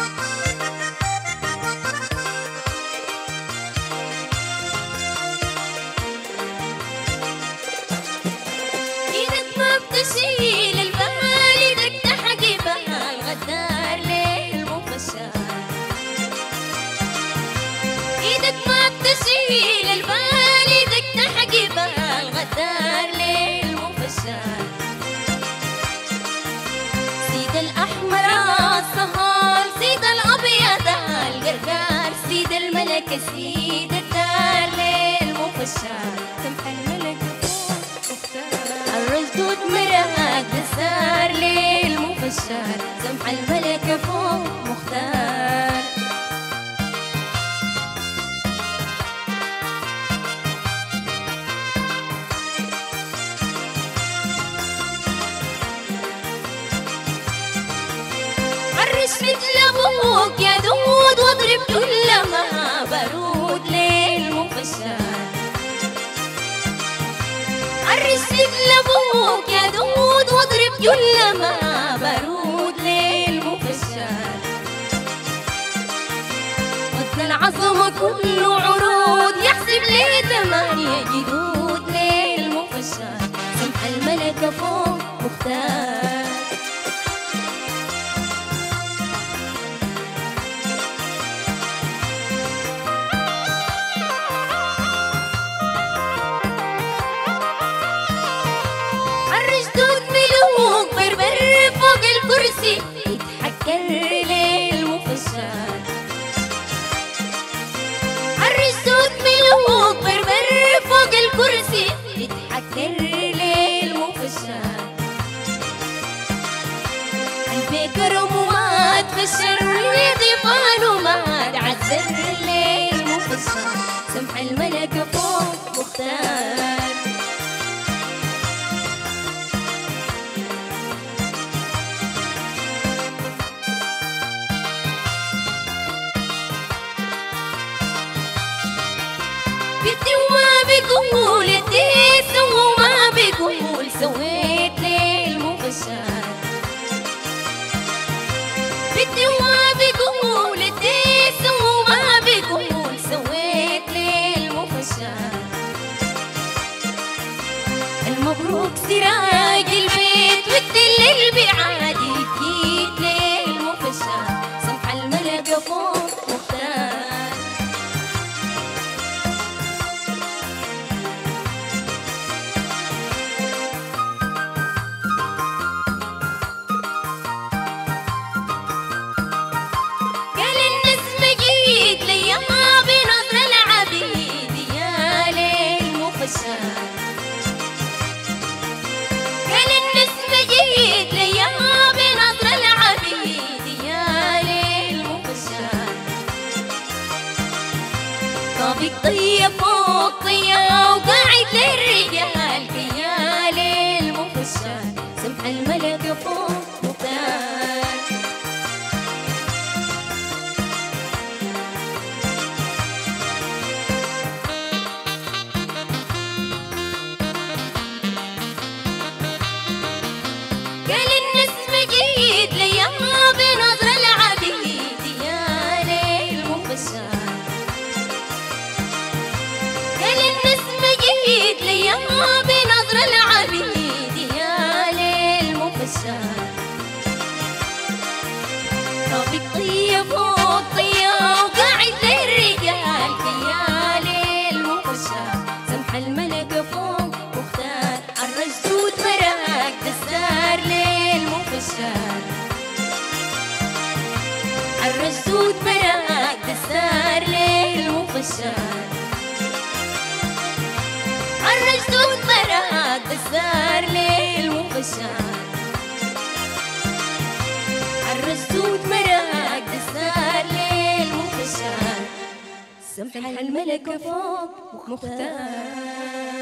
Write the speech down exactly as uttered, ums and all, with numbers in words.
ايدك ما بتشيل البال، ايدك تحكي بال غدار ليل مو فشار. ايدك ما بتشيل البال، ايدك تحكي بال غدار ليل مو فشار. سيد الاحمر الصهال، سيد الابيض القرقار، سيد الملك سيد الدار ليل مو فشار. سمح الملك الرجدود مراك دسار ليل مو فشار. سمح الملك فوق مختار. عرش مثل ابوك يا دود، واضرب كل ما بارود ليل مو فشار. عرش مثل ابوك يا دود، واضرب كل ما بارود ليل مو فشار. وزن العظمة كله عروض، يحسب لي ثمانية جدود ليل مو فشار. سمح الملك فوق مختار. الكرسي يتحكر ليل مو فشار. عالرجدود ملوك بربر فوق الكرسي يتحكر ليل مو فشار. قلبي كرم ومات فشر، واللي ضيفانه مات عالزر الليل مو فشار. سمح الملك فوق مختار. بدي وما بيقول اديت، وما بيقول سويت ليل مو فشار. بدي وما بيقول اديت، وما بيقول سويت ليل مو فشار. المبروك سراج البيت، والدل البعاد جيت ليل مو فشار. سمح الملك فوق مختار. قال النسمة جيت ليا بنظر العبيد يا ليل مو فشار. طابق طية فوق طية، وقاعد للرجال يا ليل مو فشار. سمح الملك فوق مختار. قال النسمة جيت ليا بنظر العبيد يا ليل مو فشار. قال النسمة جيت ليا بنظر العبيد يا ليل مو فشار. طابق طية فوق طية، وقاعد للرجال يا ليل مو فشار. سمح الملك فوق مختار. عالرجدود مراك دسار ليل مو فشار. عالرجدود مراك دسار ليل مو فشار. عالرجدود مراك دسار ليل مو فشار. عالرجدود مراك دسار ليل مو فشار. سمح الملك فوق مختار.